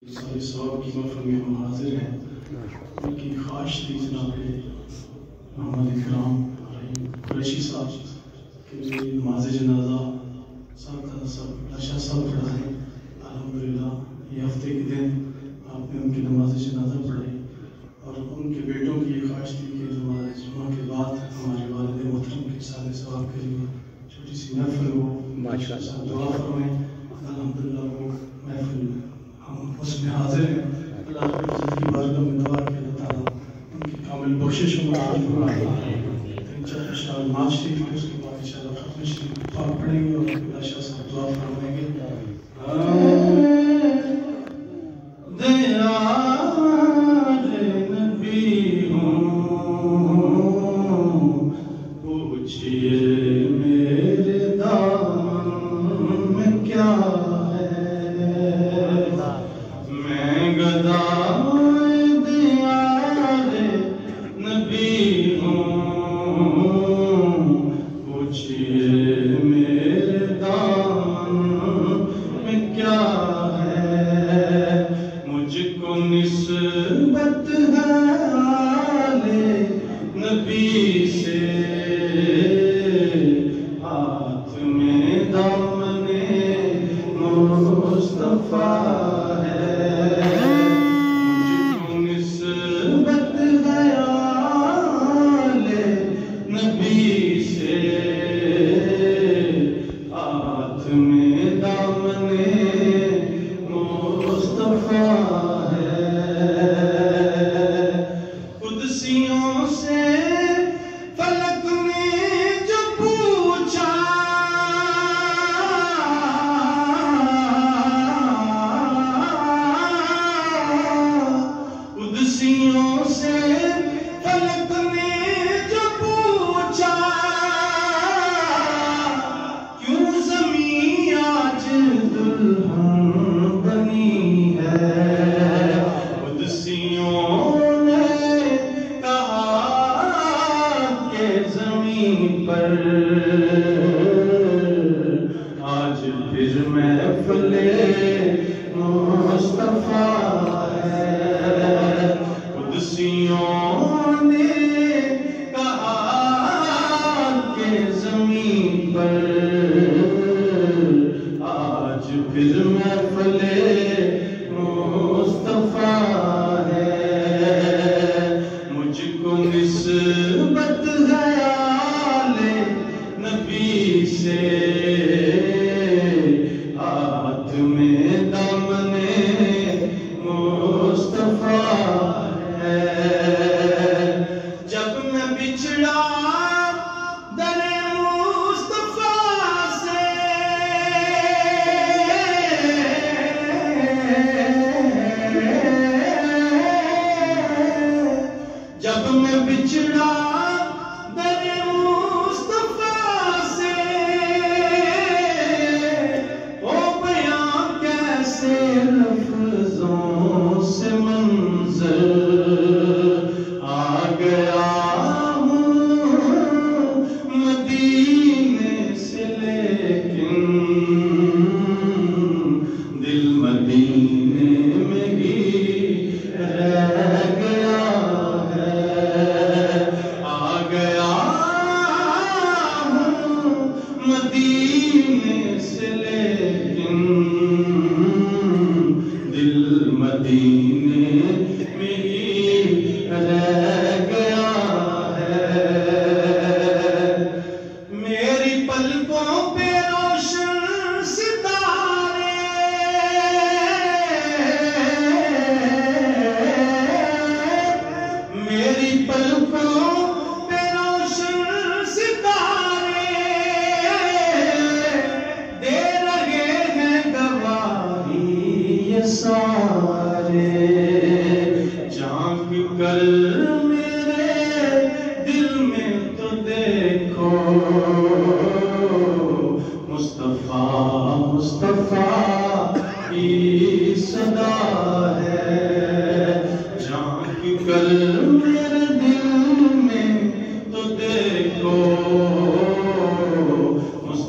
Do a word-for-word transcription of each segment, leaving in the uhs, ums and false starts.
سارے ثواب کی محفل میں ہم حاضر ہیں. ان کی خواہش تھی جناب محمد اکرام قریشی صاحب کہ نماز جنازہ صاحب کا صاحب لاشا صاحب پڑھائیں. الحمدللہ یہ ہفتے کے دن آپ نے ان کی نماز جنازہ پڑھائی اور ان کے بیٹوں کی یہ خواہش تھی کہ نماز جمعہ کے بعد ہمارے والد محترم کے سارے ثواب کے لیے چھوٹی سی محفل ہو. ماشاءاللہ دعا فرمائیں. الحمدللہ وہ محفل ہم اس میں حاضر ہیں. اللہ رب العزت کی بارگاہ میں دعا کہ اللہ تعالیٰ ان کی کامل بخشش فرمائے. تین چار اشعار نماز شریف کے اس کے بعد انشاءاللہ ختم شریف پاک پڑھیں گے اور اللہ شاہ صاحب دعا فرمائیں گے.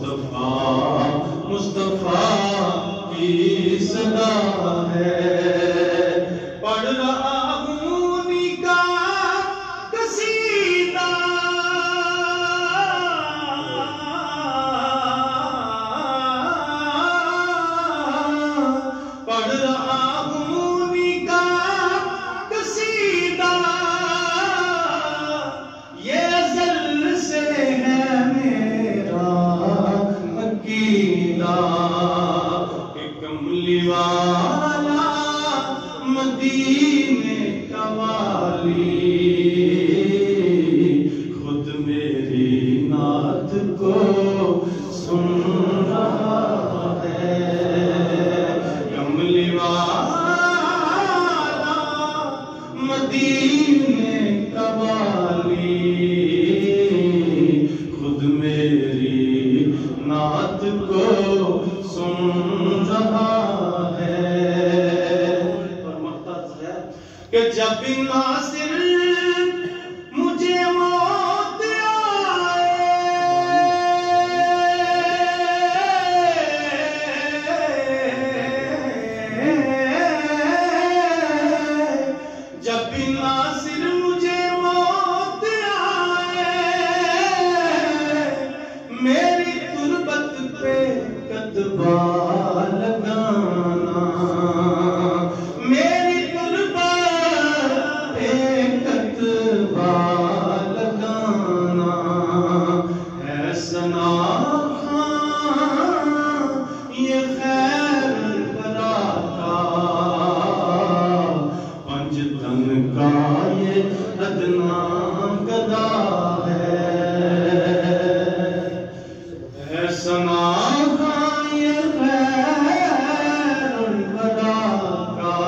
مصطفیٰ کی صدا ہے. مدینے کا والی خود میری نعت کو سن رہا ہے کملی والا مدینے کا والی خود میری نعت کو سن رہا ہے اور مختص ہے کہ جب بھی ناصر مجھے موت آئے جب بھی ناصر مجھے موت آئے میری تربت پہ کتبہ لگانا میری تربت پہ کتبہ لگانا ہے ثنا خان یہ خیر برا کا پنج تن کا یہ ادنا گدا ہے ہے ثنا خان یہ خیر برا کا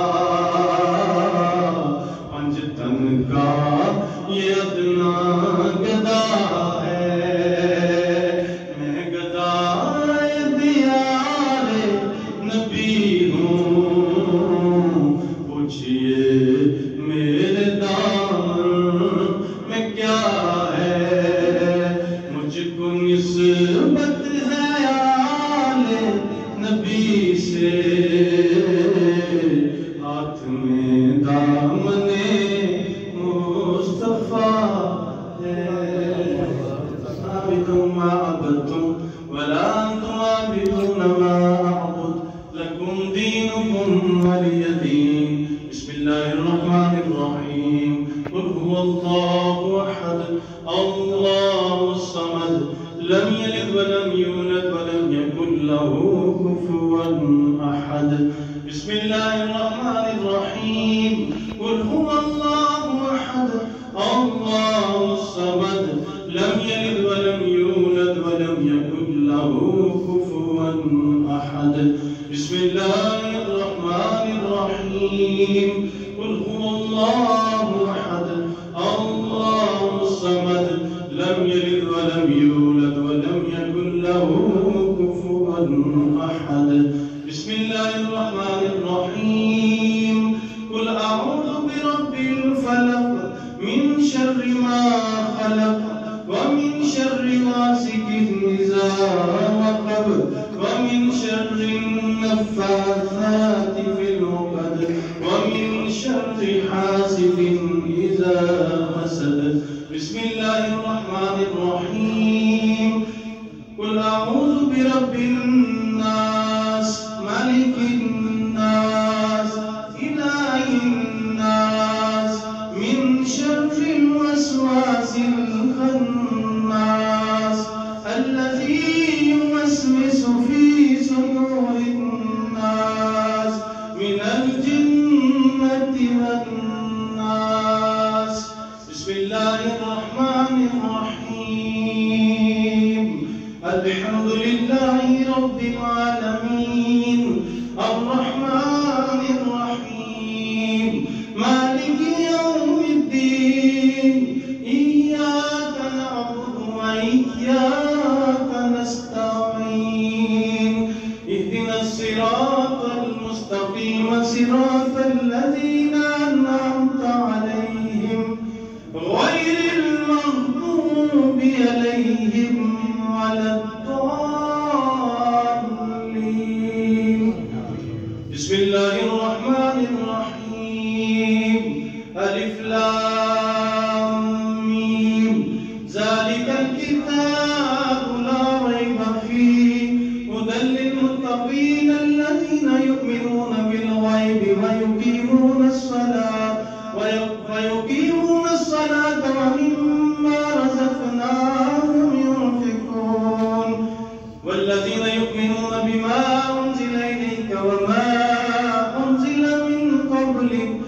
پنج تن کا یہ ادنا گدا ہے میں گدائے دیار نبی ہوں پوچھئے میرے دامن میں کیا ہے مجھ کو نسبت ہے آل نبی سے ہاتھ میں دامن مصطفیٰ ہے عابد ما عبدتم ولا انتم عابدون ما اعبد لكم دينكم ولي دين بسم الله الرحمن الرحيم قل هو الله احد الله الصمد لم يلد ولم يولد ولم يكن له كفوا احد بسم الله الرحمن الرحيم قل هو الله احد الله الصمد لم يلد ولم يولد ولم يكن له كفوا احد بسم الله الرحمن الرحيم قل هو الله احد الله الصمد لم يلد ولم يولد ولم يكن له كفوا احد بسم الله الرحمن الرحيم قل اعوذ برب الفلق من شر ما خلق ومن شر غاسق اذا وقب ومن شر النفاثات في العقد ومن شر حاسد اذا حسد بسم الله الرحمن الرحيم قل اعوذ برب الناس ملك الناس اله الناس من شر الوسواس الخناس الذي يوسوس في صدور الناس من الجنة والناس بسم الله الرحمن الرحيم الحمد لله رب العالمين الرحمن الرحيم مالك يوم الدين إياك نعبد وإياك نستعين اهدنا الصراط المستقيم صراط الذين أنعمت عليهم غير المغضوب عليهم ولا الضالين بسم الله الرحمن الرحيم ألف لام ميم ذلك الكتاب لا ريب فيه هدى للمتقين الذين يؤمنون بالغيب ويقيمون الصلاة ويقيمون الصلاة ومما رزقناهم ينفقون والذين يؤمنون بما أنزل إليك وما أنزل من قبلك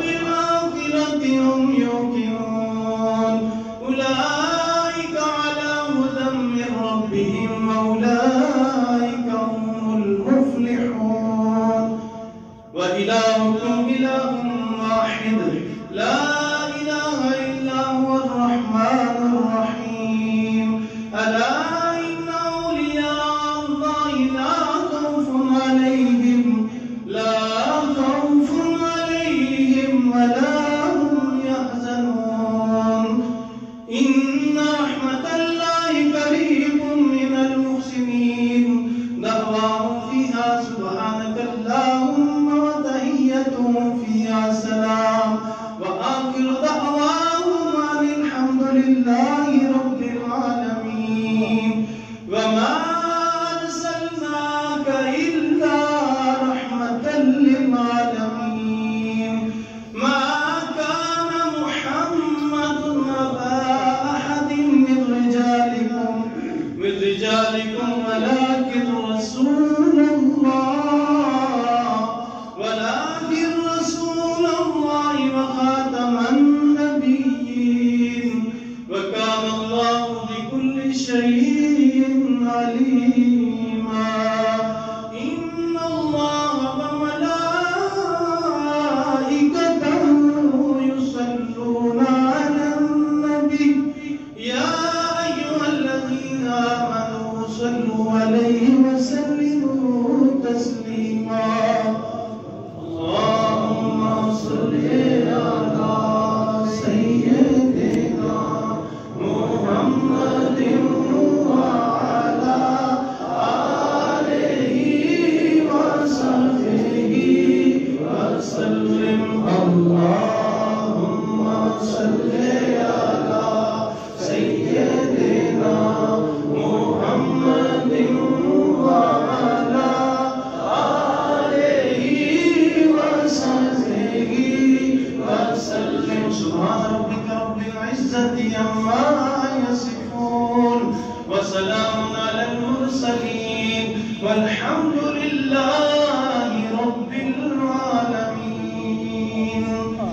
وبالآخرة هم يوقنون أولئك على هدى من ربهم وأولئك هم المفلحون وإلهكم إله واحد لا إله إلا هو الرحمن الرحيم ألا إن أولياء الله لا خوف عليهم لا خوف عليهم ولا هم يحزنون إن رحمة الله قريب من المحسنين دعواهم فيها سبحانك اللهم وتحيتهم فيها سلام وآخر دعواهم أن الحمد لله رب العالمين وما أرسلناك إلا رحمة للعالمين ما كان محمد أبا أحد من رجالكم من رجالكم ولكن رسول الله ولكن رسول الله وخاتم النبيين وكان الله بكل شيء عليما إن الله وملائكته يصلون على النبي يا أيها الذين آمنوا صلوا عليه وسلموا تسليما اللهم صل على سيدنا محمد وعلى آله وصحبه وسلم اللهم صل على سيدنا محمد وعلى آله وصحبه وسلم سبحان ربك رب العزة عما يصفون وسلام على المرسلين والحمد لله رب العالمين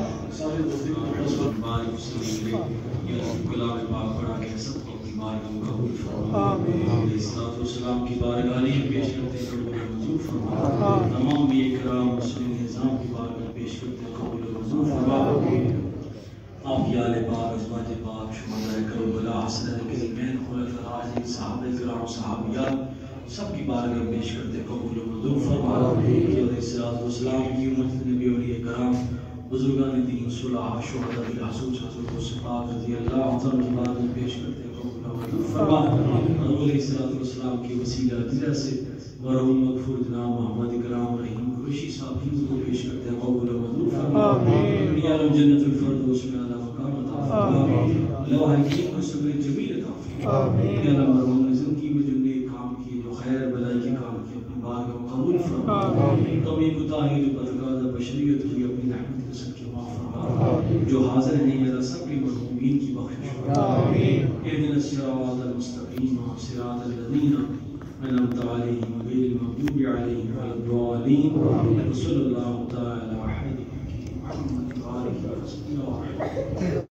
السلام کی بارگاہ میں پیش کرتے ہیں قبول منظور فرما تمام بھی اکرام مسلم نظام کی بارگاہ پیش کرتے ہیں قبول منظور فرما آپ یا آل پاک ازواج پاک شہداء کربلا حسنین کریمین خلفاء راشدین صحابہ کرام صحابیات سب کی بارگاہ پیش کرتے ہیں قبول منظور فرما علیہ السلام کی امت نبی اولیاء کرام بزرگان دین صلح شہداء بالحسوس حضرت صفات رضی اللہ عنہ کی بارگاہ پیش کرتے ہیں فرمان حضور علیہ السلام کی وسیلہ عزیزہ سے مرحوم مغفور جناب محمد کرام رحیم قریشی صاحب کی کو پیش کرتے ہیں قبول و منظور فرمان یا رب جنت الفردوس میں اعلیٰ مقام عطا فرما لوح حکیم کو صبر جمیل عطا فرما یا رب مرحوم نے زندگی میں جو نیک کام کیے جو خیر بلائی کے کام کیے اپنی بارگاہ میں قبول فرما کمی کوتاہی جو بدکار بشریت کی اپنی رحمت کے سب کی معاف فرما جو حاضر نہیں میرا سب کی مرحومین کی بخشش فرما اهدنا الصراط المستقيم صراط الذين أنعمت عليهم غير المغضوب عليهم ولا الضالين وصلى الله تعالى على محمد وعلى آله وصحبه وسلم